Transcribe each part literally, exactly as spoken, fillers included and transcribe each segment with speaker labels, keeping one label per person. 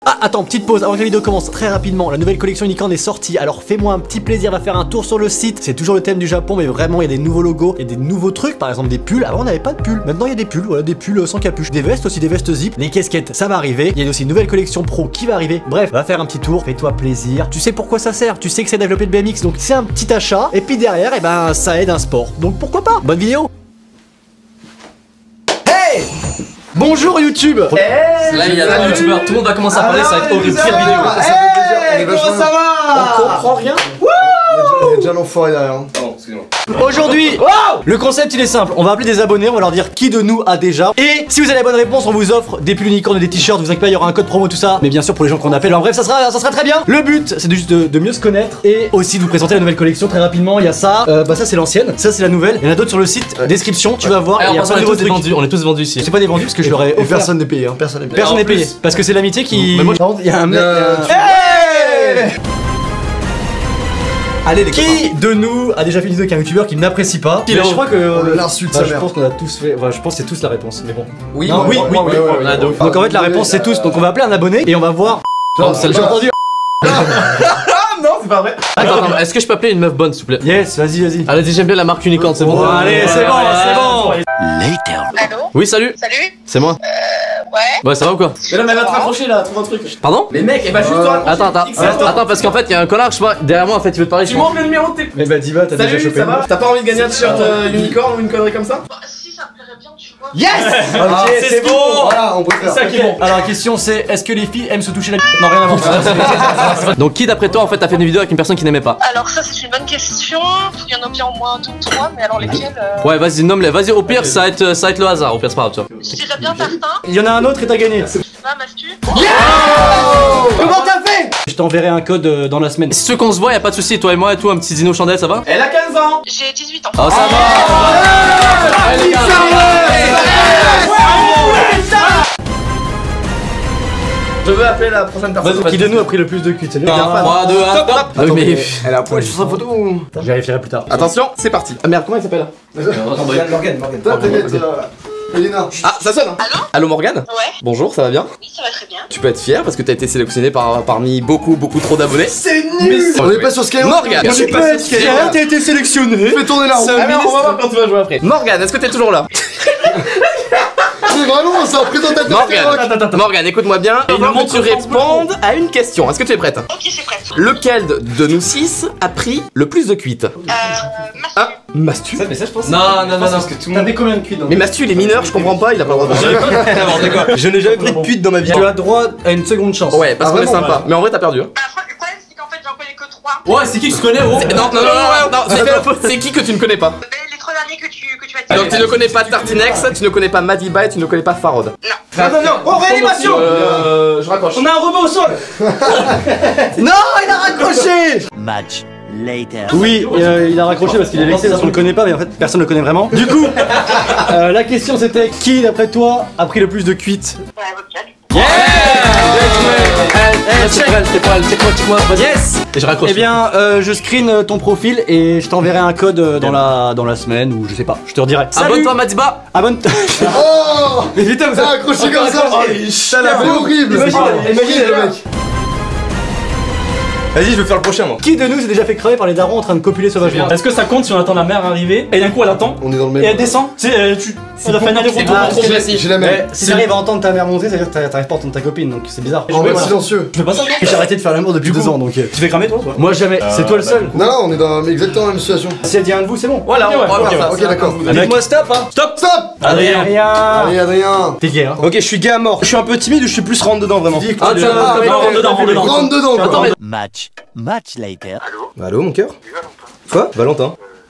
Speaker 1: Ah, attends, petite pause avant que la vidéo commence. Très rapidement, la nouvelle collection Unicorn est sortie. Alors fais-moi un petit plaisir, va faire un tour sur le site. C'est toujours le thème du Japon, mais vraiment, il y a des nouveaux logos, il y a des nouveaux trucs. Par exemple, des pulls. Avant, on n'avait pas de pulls. Maintenant, il y a des pulls, voilà, des pulls sans capuche. Des vestes aussi, des vestes zip. Les casquettes, ça va arriver. Il y a aussi une nouvelle collection pro qui va arriver. Bref, va faire un petit tour. Fais-toi plaisir. Tu sais pourquoi ça sert. Tu sais que c'est développer le B M X. Donc, c'est un petit achat. Et puis derrière, et eh ben, ça aide un sport. Donc, pourquoi pas. Bonne vidéo. Hey! Bonjour YouTube.
Speaker 2: Hey, là il y a un youtubeur, tout le monde va commencer à parler, ça va être horrible, pire vidéo.
Speaker 3: Hey, comment ça va?
Speaker 1: On comprend rien.
Speaker 3: Il y a déjà l'enfoiré derrière.
Speaker 2: Pardon, excusez-moi.
Speaker 1: Aujourd'hui, wow, le concept il est simple, on va appeler des abonnés, on va leur dire qui de nous a déjà. Et si vous avez la bonne réponse, on vous offre des pulls unicornes et des t-shirts, vous inquiétez pas, il y aura un code promo tout ça. Mais bien sûr pour les gens qu'on appelle, en bref ça sera, ça sera très bien. Le but c'est de juste de, de mieux se connaître et aussi de vous présenter la nouvelle collection très rapidement. Il y a ça, euh, bah ça c'est l'ancienne, ça c'est la nouvelle. Il y en a d'autres sur le site, ouais. Description, tu vas voir.
Speaker 2: Alors,
Speaker 1: il y a
Speaker 2: on,
Speaker 1: pas
Speaker 2: est
Speaker 1: de
Speaker 2: tous vendus, on est tous vendus ici.
Speaker 1: C'est pas des vendus parce que je leur ai
Speaker 3: Et personne n'est payé, hein. Personne n'est payé.
Speaker 1: Personne n'est payé parce que c'est l'amitié qui.
Speaker 2: Mais moi,
Speaker 1: Par contre, il y a un mec.
Speaker 3: Euh,
Speaker 1: il y a un-
Speaker 3: Hey!
Speaker 1: Allez les Qui de nous a déjà fait une vidéo avec un youtubeur qui n'apprécie pas?
Speaker 2: Qui
Speaker 1: Mais
Speaker 2: l'a-
Speaker 1: je crois que
Speaker 3: On l'insulte
Speaker 1: bah,
Speaker 3: sa
Speaker 1: je
Speaker 3: mère.
Speaker 1: pense qu'on a tous fait. Enfin, je pense que c'est tous la réponse. Mais bon.
Speaker 2: Oui,
Speaker 1: Non, oui, oui,
Speaker 3: ouais, ouais, ouais,
Speaker 2: on a deux.
Speaker 3: ouais.
Speaker 1: Donc en fait la réponse c'est tous. Donc on va appeler un abonné et on va voir.
Speaker 3: Non,
Speaker 1: J'ai
Speaker 3: c'est
Speaker 1: entendu.
Speaker 3: non, c'est pas vrai.
Speaker 2: Attends, attends, est-ce que je peux appeler une meuf bonne s'il vous plaît?
Speaker 1: Yes, vas-y, vas-y.
Speaker 2: Allez, j'aime bien la marque Unicorn, c'est bon.
Speaker 1: Bon, allez, c'est bon, c'est bon.
Speaker 4: Allô?
Speaker 2: Oui, salut,
Speaker 4: Salut?
Speaker 2: c'est moi.
Speaker 4: Euh, ouais.
Speaker 2: Ouais, ça va ou quoi?
Speaker 1: Mais là, mais elle va te raccrocher là, trouve un truc.
Speaker 2: Pardon?
Speaker 1: Mais mec, elle va juste te raccrocher.
Speaker 2: Attends, attends,
Speaker 1: Attends.
Speaker 2: attends, parce qu'en fait, il y a un connard, je sais pas, derrière moi en fait, il veut te parler.
Speaker 5: Tu montres le numéro de tes...
Speaker 1: Mais bah, Diva, t'as déjà
Speaker 5: Salut,
Speaker 1: chopé.
Speaker 5: ça va? T'as pas envie de gagner un t-shirt euh, unicorn ou une connerie comme ça?
Speaker 4: Bah, si, ça me plairait bien, tu vois.
Speaker 5: Yes!
Speaker 1: Ok,
Speaker 5: c'est
Speaker 1: c'est
Speaker 5: ce qu'il
Speaker 1: bon.
Speaker 5: faut.
Speaker 3: Voilà, on préfère.
Speaker 5: C'est ça qui est bon.
Speaker 1: Alors la question c'est est-ce que les filles aiment se toucher la Non, rien à voir.
Speaker 2: Donc, qui d'après toi en fait a fait une vidéo avec une personne qui n'aimait pas?
Speaker 4: Alors, ça, c'est une bonne question. Il y en a bien au moins deux ou trois, mais alors lesquels euh...
Speaker 2: Ouais, vas-y, nomme-les, vas-y, au pire, ça va être, ça va être le hasard, au pire, c'est pas grave, tu vois.
Speaker 4: Je dirais bien Tartin.
Speaker 1: Il y en a un autre et t'as gagné.
Speaker 4: Tu vois, Mastu.
Speaker 1: Comment t'as fait? Je t'enverrai un code euh, dans la semaine.
Speaker 2: Si ceux qu'on se voit, y a pas de soucis, toi et moi et tout, un petit dino chandelle, ça va?
Speaker 5: Elle a quinze ans.
Speaker 4: J'ai dix-huit ans.
Speaker 2: Oh, ça va! Allez, les gars,
Speaker 5: Je veux appeler la prochaine personne.
Speaker 1: Qui de nous a pris le plus de cul? C'est lui.
Speaker 2: trois, deux, un, stop! Ah oui, mais.
Speaker 3: Elle a un poil sur sa photo ou?
Speaker 1: Je vérifierai plus tard.
Speaker 5: Attention, c'est parti. Ah merde, comment il s'appelle?
Speaker 3: Morgane, Morgane. Toi, t'inquiète, Elena.
Speaker 5: Ah, ça sonne.
Speaker 4: Allô?
Speaker 5: Allô Morgane?
Speaker 4: Ouais.
Speaker 5: Bonjour, ça va bien?
Speaker 4: Oui, ça va très bien.
Speaker 5: Tu peux être fier parce que t'as été sélectionné par, parmi beaucoup, beaucoup trop d'abonnés.
Speaker 3: C'est nul. On est pas sur Skyrock.
Speaker 5: Morgane!
Speaker 3: Tu peux être fier,
Speaker 1: t'as été sélectionné.
Speaker 3: Fais tourner la roue.
Speaker 5: Ah merde, on va voir quand tu vas jouer après. Morgane, est-ce que t'es toujours là?
Speaker 3: C'est vraiment, c'est un présentateur Skyrock.
Speaker 5: Morgane, Morgane, écoute-moi bien. Il faut que tu répondes à une question. Est-ce que tu es prête?
Speaker 4: Ok, c'est prêt.
Speaker 5: Lequel de nous six a pris le plus de cuites?
Speaker 4: Euh, Mastu.
Speaker 5: Ah, Mastu?
Speaker 1: Mais ça je pense.
Speaker 2: Non, non, non, non.
Speaker 1: T'avais combien de cuits dans
Speaker 5: Mais Mastu, il est mineur, je comprends pas, il a pas le droit de
Speaker 1: Je n'ai jamais pris de pute dans ma vie. Tu as droit à une seconde chance.
Speaker 5: Ouais, parce
Speaker 3: Ah,
Speaker 5: qu'on est
Speaker 3: vraiment,
Speaker 5: sympa. Mais en vrai, t'as perdu. Hein.
Speaker 4: Bah, le problème, c'est qu'en fait, j'en connais que trois.
Speaker 2: Ouais, c'est qui que tu connais, oh?
Speaker 5: Non, non, non, non, non, c'est- c'est qui que tu ne connais pas?
Speaker 4: Mais les trois derniers que tu, que tu as dit.
Speaker 5: Donc tu ne connais pas Tartinex, tu ne connais pas Madiba et tu ne connais pas Farod.
Speaker 4: Non.
Speaker 5: Non, non, non, oh réanimation. Euh, je raccroche.
Speaker 1: On a un robot au sol. Non, il a raccroché.
Speaker 6: Much later.
Speaker 1: Oui, euh, il a raccroché parce qu'il est vexé parce qu'on le connaît pas, mais en fait personne le connaît vraiment. Du coup, euh, la question c'était qui d'après toi a pris le plus de cuites?
Speaker 4: Ouais, votre chat.
Speaker 2: C'est pour elle, c'est pour elle, c'est quoi, check-moi, vas-y.
Speaker 1: Yes.
Speaker 2: Et je raccroche.
Speaker 1: Eh bien, euh, je screen euh, ton profil et je t'enverrai un code euh, dans la dans la semaine ou je sais pas. Je te redirai.
Speaker 2: Abonne-toi, Madiba.
Speaker 1: Abonne.
Speaker 3: Oh.
Speaker 1: Mais putain, vous
Speaker 3: T'as accroché comme ça. C'est horrible.
Speaker 1: Imagine, imagine le mec.
Speaker 5: Vas-y, je vais faire le prochain moi.
Speaker 1: Qui de nous s'est déjà fait crever par les darons en train de copuler sauvagement?
Speaker 7: Est-ce que ça compte si on attend la mère arriver et d'un coup elle attend
Speaker 3: On est dans le
Speaker 7: et
Speaker 3: même.
Speaker 7: elle descend? Tu sais, euh, tu. Elle a fait un aller-retour.
Speaker 1: Ah,
Speaker 5: Trop précis.
Speaker 3: J'ai la
Speaker 1: Mais
Speaker 3: même.
Speaker 1: si t'arrives à entendre ta mère monter, ça veut dire que t'arrives pas à entendre ta copine, donc c'est bizarre.
Speaker 3: En mode silencieux.
Speaker 7: Tu fais pas ça toi?
Speaker 1: J'ai arrêté de faire l'amour depuis
Speaker 7: Du
Speaker 1: deux
Speaker 7: coup,
Speaker 1: ans, donc. euh,
Speaker 7: Tu fais cramer toi?
Speaker 1: Moi jamais. C'est toi le seul.
Speaker 3: Non, non, on est dans exactement la même situation.
Speaker 1: Si elle dit un de vous, c'est bon.
Speaker 5: Voilà, on
Speaker 7: Ok,
Speaker 5: va
Speaker 7: ouais,
Speaker 5: faire ça.
Speaker 3: Ok, d'accord.
Speaker 1: Dites-moi stop, hein.
Speaker 3: Stop, stop.
Speaker 1: Adrien.
Speaker 3: Allez, Adrien.
Speaker 1: T'es gay, hein.
Speaker 8: Ok, je suis gay à mort. Je suis un peu timide ou je suis plus rentre dedans vraiment?
Speaker 5: Ah, tu
Speaker 3: Ah,
Speaker 5: vas
Speaker 7: Non, rentre dedans, rentre dedans.
Speaker 3: Rentre dedans.
Speaker 5: Attends,
Speaker 3: quoi.
Speaker 5: mais
Speaker 6: Much, much later.
Speaker 8: Allô, mon cœur? Quoi? Valentin?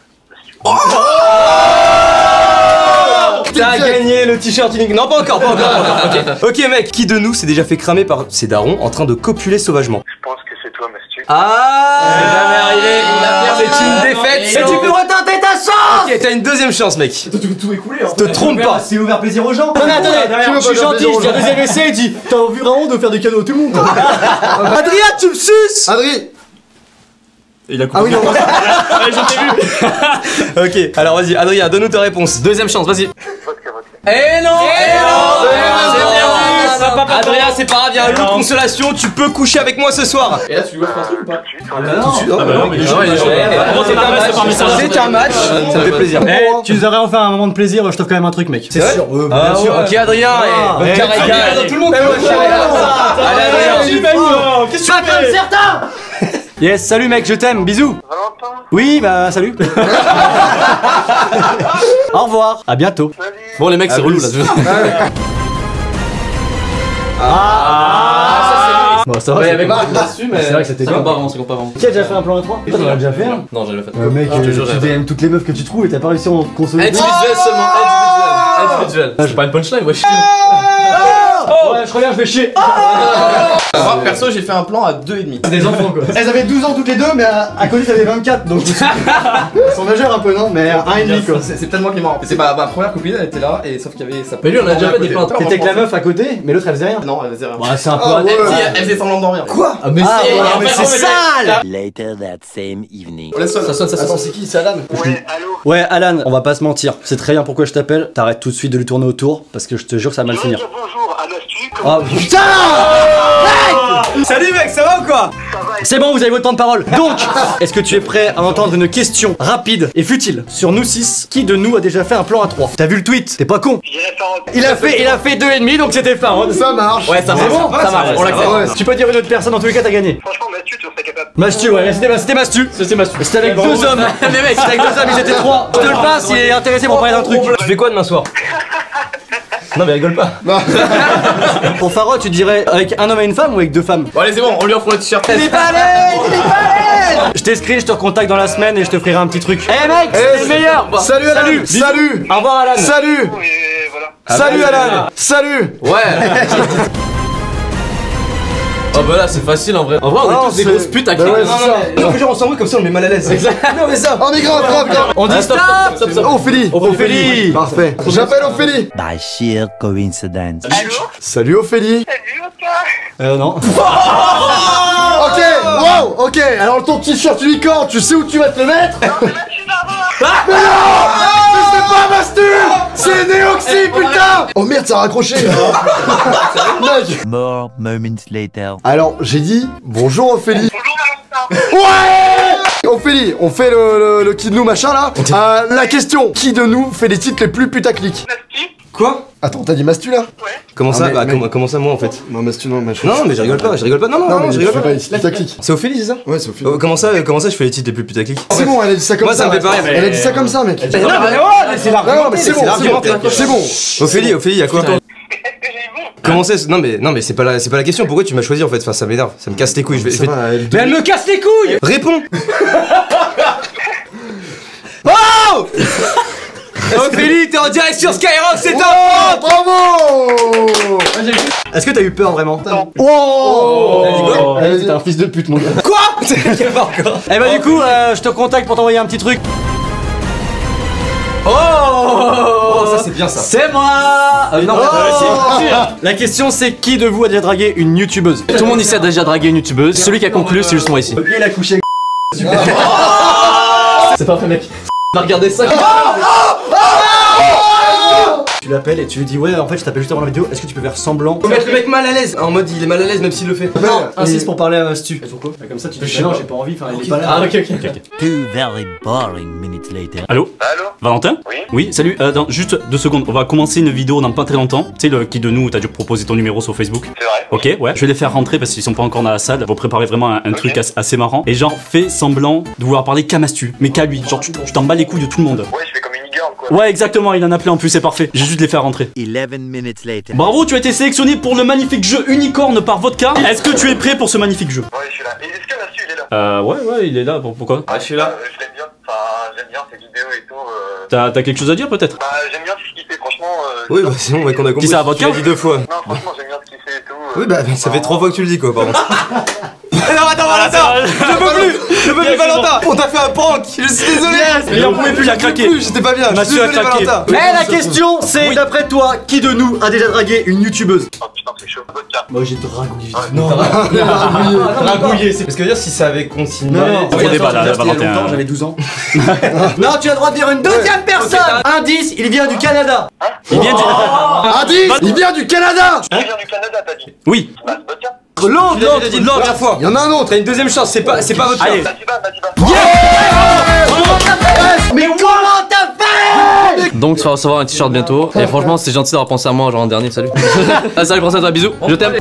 Speaker 8: T'as gagné le t-shirt unique. Non, pas encore, pas encore. Pas encore. Ok. Ok, mec, qui de nous s'est déjà fait cramer par ses darons en train de copuler sauvagement?
Speaker 9: Je pense que c'est toi, Mastu.
Speaker 8: Ah!
Speaker 2: C'est jamais arrivé, il a perdu.
Speaker 8: C'est une défaite.
Speaker 2: Et tu peux
Speaker 8: retenter ta chance! Ok, t'as une deuxième chance, mec.
Speaker 7: Tout écoulé.
Speaker 8: Te trompe pas.
Speaker 1: C'est ouvert plaisir aux gens.
Speaker 7: Non, mais attendez,
Speaker 3: veux
Speaker 1: Je suis
Speaker 3: pas faire
Speaker 1: gentil,
Speaker 3: plaisir
Speaker 1: je
Speaker 3: aux
Speaker 1: dis un
Speaker 3: gens.
Speaker 1: deuxième essai, il dit t'as envie vraiment de faire des cadeaux à tout le monde.
Speaker 8: Adrien, tu me suces!
Speaker 3: Adrien.
Speaker 7: Il a coupé.
Speaker 3: Ah oui, non.
Speaker 7: Ouais, je t'ai vu.
Speaker 8: Ok, alors vas-y, Adrien, donne-nous ta réponse.
Speaker 2: Deuxième chance, vas-y.
Speaker 9: Vodka, vodka.
Speaker 5: Eh non Eh non
Speaker 8: C'est perdu. Adrien, c'est pas grave, il y a un lot de
Speaker 7: Non.
Speaker 8: consolation, tu peux coucher avec moi ce soir.
Speaker 2: Et là, tu lui offres un truc ou pas?
Speaker 8: Ah bah non,
Speaker 7: Ah bah non, mais
Speaker 2: Ah ouais, il est chaud.
Speaker 8: c'est un match,
Speaker 7: par message.
Speaker 8: c'est un match, ça me fait plaisir.
Speaker 1: Eh, tu nous aurais enfin un moment de plaisir, je t'offre quand même un truc, mec.
Speaker 8: C'est sûr.
Speaker 1: Euh,
Speaker 8: Ah
Speaker 1: bien sûr.
Speaker 8: ouais. Ok Adrien,
Speaker 1: Ah,
Speaker 8: et
Speaker 1: ouais.
Speaker 8: carré
Speaker 7: Tout le monde
Speaker 8: Allez
Speaker 7: Qu'est-ce que tu fais?
Speaker 1: Yes, salut mec, je t'aime, bisous.
Speaker 4: Valentin,
Speaker 1: Oui, bah salut. Au revoir, à bientôt.
Speaker 2: Bon, les mecs, c'est relou là.
Speaker 1: Ah, bon, ça va.
Speaker 2: Ouais,
Speaker 1: c'est-
Speaker 2: avec moi, je me suis, mais.
Speaker 1: C'est vrai que c'était
Speaker 2: c'est
Speaker 1: bien.
Speaker 2: pas vraiment, c'est pas vraiment.
Speaker 1: Qui a déjà fait un plan à trois? Toi, t'en as déjà fait un?
Speaker 2: Non, j'avais fait.
Speaker 1: Euh, mec,
Speaker 2: Je te
Speaker 1: euh,
Speaker 2: jure,
Speaker 1: tu
Speaker 2: j'avais
Speaker 1: D M toutes les meufs que tu trouves et t'as pas réussi à en consolider.
Speaker 2: Individuel seulement, individuel. Individuel. C'est pas une punchline, wesh.
Speaker 1: Ouais, je reviens, je vais chier.
Speaker 2: Moi, perso, j'ai fait un plan à deux et demi.
Speaker 1: Des enfants quoi. Elles avaient douze ans toutes les deux, mais à, à côté t'avais vingt-quatre, donc je me suis. Elles sont majeures un peu, non? Mais un et demi quoi.
Speaker 9: C'est c'est peut-être moi qui m'en rappelle. C'est ma, ma première copine, elle était là, et sauf qu'il y avait sa.
Speaker 2: Mais lui, on a déjà fait des plans.
Speaker 1: T'étais avec la meuf à côté, mais l'autre elle faisait rien.
Speaker 9: Non, elle faisait rien.
Speaker 1: Ouais, c'est un peu.
Speaker 3: Ah, ouais.
Speaker 9: Si, elle, elle faisait semblant de dormir.
Speaker 1: Quoi? Ah, mais
Speaker 2: Ah,
Speaker 1: c'est
Speaker 2: ouais,
Speaker 1: mais
Speaker 2: en fait,
Speaker 1: c'est
Speaker 2: en fait,
Speaker 1: sale!
Speaker 6: Later that same evening.
Speaker 9: On laisse
Speaker 2: Ça sonne, ça sonne.
Speaker 9: Attends, c'est qui? C'est Alan?
Speaker 4: ouais, allô.
Speaker 1: Ouais, Alan, on va pas se mentir. C'est très bien pourquoi je t'appelle. T'arrêtes tout de suite de lui tourner autour parce que je te jure que ça va mal
Speaker 4: Je veux
Speaker 1: finir.
Speaker 4: dire bonjour à Nastu, comment
Speaker 1: Oh putain!
Speaker 8: Salut mec, ça va ou quoi?
Speaker 4: ça va?
Speaker 1: C'est bon, vous avez votre temps de parole. Donc, est-ce que tu es prêt à entendre une question rapide et futile sur nous six? Qui de nous a déjà fait un plan à trois? T'as vu le tweet? T'es pas con?
Speaker 4: J'irai faire un...
Speaker 1: Il a fait, il a fait deux et demi, donc c'était fin. hein.
Speaker 3: Ça marche.
Speaker 2: Ouais, ça
Speaker 1: C'est
Speaker 2: marche.
Speaker 1: bon,
Speaker 2: Ça marche, on l'accepte.
Speaker 3: Ouais,
Speaker 1: Tu peux dire une autre personne, dans tous les cas t'as gagné.
Speaker 4: Franchement, Nastu, tu en serais capable.
Speaker 1: Mastu, ouais, c'était c'était Mastu.
Speaker 2: C'était ma
Speaker 1: C'était avec deux hommes. Mais mec, c'était avec deux hommes, ils étaient trois. Je te le passe, il est intéressé pour parler d'un truc.
Speaker 8: Tu fais quoi demain soir? Non mais rigole pas.
Speaker 1: Pour Faro, tu dirais avec un homme et une femme ou avec deux femmes?
Speaker 2: Bon, allez, c'est bon, on lui offre le t-shirt.
Speaker 1: Il est pas à l'aise, il est pas à l'aise. Je t'escris, je te recontacte dans la semaine et je te ferai un petit truc. Eh mec, c'est le meilleur.
Speaker 3: Salut Alan.
Speaker 1: Salut.
Speaker 3: Salut.
Speaker 1: Au revoir Alan.
Speaker 3: Salut.
Speaker 4: Et voilà.
Speaker 3: Salut Alan. Salut.
Speaker 2: Ouais. Oh bah là, c'est facile en vrai. En vrai, on
Speaker 3: Non,
Speaker 2: est tous des
Speaker 3: c'est-
Speaker 2: grosses putes à
Speaker 3: Bah
Speaker 2: crier.
Speaker 3: ouais,
Speaker 2: Non,
Speaker 3: c'est
Speaker 2: non,
Speaker 3: ça.
Speaker 2: mais-
Speaker 8: Non mais genre on s'en va comme ça on le met mal à l'aise.
Speaker 3: Non mais ça. Oh mais grave, grave, grave.
Speaker 1: On dit stop.
Speaker 2: Stop, stop.
Speaker 3: Ophélie.
Speaker 1: Ophélie.
Speaker 3: Parfait. J'appelle Ophélie.
Speaker 6: By sheer coincidence.
Speaker 4: Allô?
Speaker 3: Salut Ophélie.
Speaker 4: Salut, Oka.
Speaker 1: Euh non.
Speaker 3: Ok. Wow. Ok. Alors ton t-shirt unicorn, tu sais où tu vas te le mettre?
Speaker 4: Non, mais Nastu, là-bas.
Speaker 3: Mais non. Mais c'est pas Mastu. C'est Néoxy, putain. Oh merde, ça a raccroché. Mec.
Speaker 6: More moments later.
Speaker 3: Alors j'ai dit bonjour Ophélie.
Speaker 4: Bonjour, Valentin.
Speaker 3: Ouais. Ophélie, on fait le, le, le qui de nous machin là. Euh, la question, qui de nous fait les titres les plus putaclic?
Speaker 4: Nastu?
Speaker 8: Quoi?
Speaker 3: Attends, t'as dit Mastu là?
Speaker 4: Ouais.
Speaker 8: Comment
Speaker 3: Ah,
Speaker 8: ça?
Speaker 3: mais-
Speaker 8: Bah
Speaker 3: mais-
Speaker 8: comment, comment ça moi en fait?
Speaker 3: Non, Mastu non, machin.
Speaker 8: Non mais je rigole pas, je rigole pas, non non,
Speaker 3: Non,
Speaker 8: non,
Speaker 3: mais
Speaker 8: je
Speaker 3: je
Speaker 8: rigole
Speaker 3: fais
Speaker 8: pas.
Speaker 3: pas putaclic.
Speaker 8: C'est Ophélie c'est ça?
Speaker 3: Ouais, c'est Ophélie.
Speaker 8: Oh, comment ça, comment ça je fais les titres les plus putaclic?
Speaker 3: C'est bon, elle a dit ça comme
Speaker 8: Moi,
Speaker 3: ça.
Speaker 8: ça me fait pareil, mais-
Speaker 3: Elle a dit ça comme ça, mec.
Speaker 8: Non mais ouais, c'est
Speaker 3: Non, non, mais c'est bon, c'est bon.
Speaker 8: l'argumentaire.
Speaker 3: C'est bon.
Speaker 8: Ophélie, Ophélie, y'a quoi?
Speaker 4: Est-ce que j'ai eu bon?
Speaker 8: Comment ça? Non mais non mais c'est pas la c'est pas la question. Pourquoi tu m'as choisi en fait? Enfin ça m'énerve, ça me casse les couilles. Je vais, je
Speaker 3: Ça
Speaker 8: vais-
Speaker 3: va, elle-
Speaker 8: Mais elle me casse les couilles. Réponds. Oh Ophélie, t'es en direct sur Skyrock, c'est top.
Speaker 3: Oh, bravo.
Speaker 1: Est-ce que t'as eu peur vraiment?
Speaker 4: Non.
Speaker 1: Oh.
Speaker 8: Elle a dit quoi?
Speaker 1: Elle a dit, t'es un fils de pute mon gars.
Speaker 8: Quoi? Il y a pas encore.
Speaker 1: Eh bah du coup, euh, je te contacte pour t'envoyer un petit truc.
Speaker 8: Oh, oh ça c'est bien ça.
Speaker 1: C'est moi. Euh, non,
Speaker 3: Oh.
Speaker 1: si, si. La question c'est qui de vous a déjà dragué une youtubeuse?
Speaker 2: Tout le monde ici a déjà dragué une youtubeuse. Celui qui a conclu, c'est juste moi ici.
Speaker 1: Ok, il a couché.
Speaker 2: C'est pas vrai, mec. On a regardé ça.
Speaker 1: Tu l'appelles et tu lui dis ouais en fait je t'appelle juste avant la vidéo, est-ce que tu peux faire semblant?
Speaker 8: Faut mettre le mec mal à l'aise. En mode il est mal à l'aise même s'il le fait.
Speaker 1: Non, insiste pour parler à Stu. Pourquoi? Comme ça tu dis bah non j'ai pas envie, enfin il est pas là.
Speaker 2: Ah, ok, ok, ok.
Speaker 6: Two very boring minutes later.
Speaker 10: Allô?
Speaker 4: Allô?
Speaker 10: Valentin?
Speaker 4: Oui?
Speaker 10: Oui, salut. Euh, dans, juste deux secondes. On va commencer une vidéo dans pas très longtemps. Tu sais, le qui de nous, t'as dû proposer ton numéro sur Facebook.
Speaker 4: C'est vrai?
Speaker 10: Ok, ouais. Je vais les faire rentrer parce qu'ils sont pas encore dans la salle. Vous préparez vraiment un, un
Speaker 4: Ok.
Speaker 10: truc assez, assez marrant. Et genre, fais semblant de vouloir parler qu'à Mastu, mais qu'à lui. Genre, tu tu t'en bats les couilles de tout le monde.
Speaker 4: Ouais, je fais comme une girl, quoi.
Speaker 10: Ouais, exactement. Il en a appelé en plus, c'est parfait. J'ai juste les faire rentrer.
Speaker 6: Eleven minutes later.
Speaker 10: Bravo, tu as été sélectionné pour le magnifique jeu Unicorn par Vodka. Est-ce que tu es prêt pour ce magnifique jeu?
Speaker 4: Ouais, je suis là. Et est-ce que Nastu, il est là?
Speaker 10: Euh, ouais, ouais, il est là. Pour- Pourquoi?
Speaker 4: Ah, je suis là. je l'aime bien. Enfin, j'aime bien ses vidéos et tout. Euh...
Speaker 10: T'as t'as quelque chose à dire peut-être?
Speaker 4: Bah, j'aime bien tout ce qu'il fait, franchement. Euh...
Speaker 8: Oui bah c'est bon mec on a compris.
Speaker 10: Qui ça, Vodka?
Speaker 8: Tu l'as dit deux fois.
Speaker 4: Non, franchement, j'aime bien ce qu'il fait et tout. euh,
Speaker 8: Oui bah ça fait
Speaker 4: enfin,
Speaker 8: trois fois que tu le dis quoi pardon. Non attends attends, je peux plus. Je veux plus Valentin. On t'a fait un prank. Je suis désolé.
Speaker 10: Et on pouvait plus, il a craqué.
Speaker 8: J'étais pas bien. Je suis
Speaker 10: Mathieu a
Speaker 8: désolé
Speaker 10: craqué.
Speaker 8: Valentin.
Speaker 1: Eh, la question, c'est d'après toi, qui de nous a déjà dragué une youtubeuse?
Speaker 9: Oh putain, c'est chaud. Vodka.
Speaker 1: Moi, j'ai dragouillé.
Speaker 3: Non,
Speaker 1: Dragouillé, c'est.
Speaker 8: Parce que dire si ça avait continué.
Speaker 1: Non, non,
Speaker 10: Gros débat là, Valentin.
Speaker 1: j'avais douze ans. Non, tu as le droit de dire une deuxième personne. Indice, il vient du Canada.
Speaker 10: Il vient du.
Speaker 3: Indice, il vient du Canada.
Speaker 9: Tu viens du Canada, t'as dit.
Speaker 10: Oui.
Speaker 9: Bah, vodka.
Speaker 8: L'autre, l'autre, dit l'autre première fois.
Speaker 3: Il y en a un autre.
Speaker 8: T'as une deuxième chance, c'est pas, c'est pas votre
Speaker 10: Allez.
Speaker 8: chance.
Speaker 9: Vas-y, va, vas-y, va.
Speaker 1: Mais comment t'as fait?
Speaker 2: Donc tu vas recevoir un t-shirt bientôt. Et franchement, c'est gentil d'avoir pensé à moi, genre en dernier. Salut. Ah, salut, prends ça, toi, bisous. Je t'aime.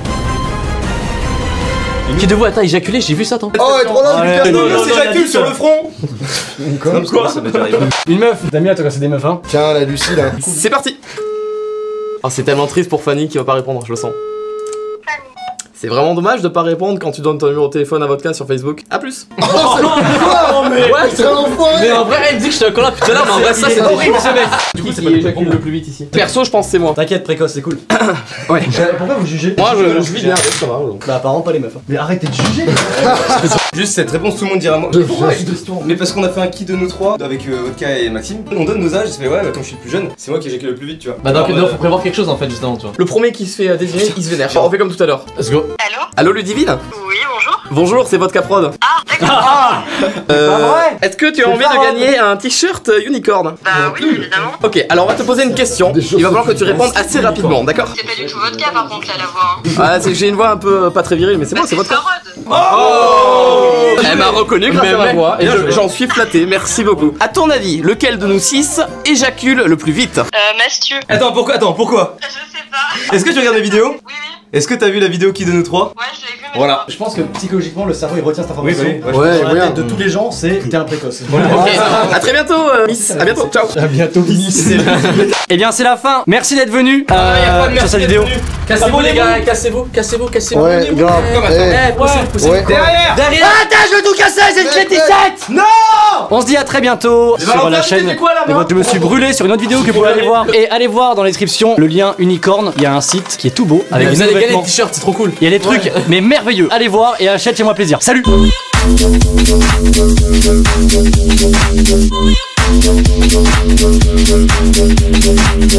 Speaker 2: Qui de vous a éjaculé? J'ai vu ça, toi.
Speaker 3: Oh, elle est trop là, Lucas.
Speaker 8: Non, non, c'est Jacques sur le front.
Speaker 10: Quoi?
Speaker 1: Une meuf, t'as mis à toi quand c'est des meufs, hein?
Speaker 3: Tiens, la Lucie là.
Speaker 2: C'est parti. Oh, c'est tellement triste pour Fanny qui va pas répondre, je le sens. C'est vraiment dommage de pas répondre quand tu donnes ton numéro de téléphone à Vodka sur Facebook. A plus.
Speaker 3: Oh, c'est quoi?
Speaker 2: mais
Speaker 3: Ouais, c'est un enfoiré.
Speaker 2: Mais en vrai, elle me dit que je te colle tout à l'heure, mais en vrai, ça c'est horrible ce mec. Du coup,
Speaker 1: c'est
Speaker 2: c'est
Speaker 1: pas
Speaker 2: qui éjacule le plus vite ici. Perso, je pense que c'est moi.
Speaker 1: T'inquiète, précoce, c'est cool.
Speaker 2: Ouais.
Speaker 1: Pourquoi vous jugez?
Speaker 2: Moi, je, je vis bien, ça va. donc.
Speaker 1: Bah, apparemment pas les meufs. hein. Mais arrêtez de juger.
Speaker 8: Juste cette réponse, tout le monde dira moi.
Speaker 3: Je-
Speaker 8: Pourquoi
Speaker 3: je-
Speaker 8: il doit se tourner Mais parce qu'on a fait un kit de nous trois avec euh, Vodka et Maxime. On donne nos âges, je fais ouais, bah, comme je suis le plus jeune, c'est moi qui éjacule le plus vite, tu vois.
Speaker 2: Bah, donc,
Speaker 8: Alors,
Speaker 2: non,
Speaker 8: euh,
Speaker 2: faut prévoir quelque chose en fait, justement, tu vois. Le premier qui se fait euh, désigner, il se vénère. On fait comme tout à l'heure. Let's go.
Speaker 4: Allô?
Speaker 2: Allo, Ludivine?
Speaker 4: Oui, bonjour.
Speaker 2: Bonjour, c'est Vodka Prod.
Speaker 4: Ah, d'accord.
Speaker 2: Euh,
Speaker 1: pas vrai.
Speaker 2: Est-ce que tu as
Speaker 1: C'est
Speaker 2: envie
Speaker 1: pas
Speaker 2: de
Speaker 1: vrai.
Speaker 2: gagner un t-shirt euh, unicorn?
Speaker 4: Bah oui, évidemment.
Speaker 2: Ok, alors on va te poser une question.
Speaker 3: Des choses
Speaker 2: Il va falloir que tu
Speaker 3: se
Speaker 2: répondes assez rapidement, d'accord?
Speaker 4: C'est pas du tout vodka par contre là la voix. Hein.
Speaker 2: Ah, c'est que j'ai une voix un peu euh, pas très virile, mais c'est bon, c'est Vodka.
Speaker 4: Farod.
Speaker 2: Oh Elle m'a reconnu grâce à ma
Speaker 8: Mais-
Speaker 2: voix et
Speaker 8: Bien
Speaker 2: je-
Speaker 8: joué.
Speaker 2: j'en suis flatté, merci beaucoup. À ton avis, lequel de nous six éjacule le plus vite?
Speaker 4: Euh, Mastieux.
Speaker 8: Attends, pourquoi Attends, pourquoi
Speaker 4: Je sais pas.
Speaker 8: Est-ce que tu regardes la vidéo?
Speaker 4: Oui, oui.
Speaker 8: Est-ce que t'as vu la vidéo qui de nous trois?
Speaker 4: Ouais, je l'ai vu. Mais
Speaker 8: Voilà.
Speaker 1: Je pense que psychologiquement, le cerveau il retient cette information.
Speaker 8: Oui, oui,
Speaker 3: ouais,
Speaker 1: Dans la
Speaker 3: moyen.
Speaker 1: tête de tous les gens, c'est t'es un précoce.
Speaker 2: Ok, à très bientôt, euh, Miss. À bientôt, ciao.
Speaker 1: À bientôt, Miss.
Speaker 7: Eh bien, c'est la fin. Merci d'être venu
Speaker 2: Ah,
Speaker 7: euh, sur cette vidéo.
Speaker 2: Cassez-vous les gars, cassez-vous, cassez-vous, cassez-vous.
Speaker 3: Ouais, grave.
Speaker 2: Eh, poussez, poussez.
Speaker 3: Ouais.
Speaker 8: Derrière
Speaker 7: Derrière. Attends, je vais tout casser, c'est une clé dix-sept. Non. On se dit à très bientôt sur
Speaker 2: Valentin,
Speaker 7: la
Speaker 2: tu
Speaker 7: chaîne
Speaker 2: fais quoi, là-bas
Speaker 7: de votre Je me suis brûlé sur une autre vidéo que vous pouvez aller voir. Et allez voir dans la description le lien Unicorn. Il y a un site qui est tout beau avec
Speaker 2: Vous
Speaker 7: des
Speaker 2: allez
Speaker 7: nouveaux
Speaker 2: gagner
Speaker 7: vêtements.
Speaker 2: les t-shirts, c'est trop cool.
Speaker 7: Il y a des trucs mais merveilleux. Allez voir et achète chez moi plaisir. Salut.
Speaker 11: Thank you.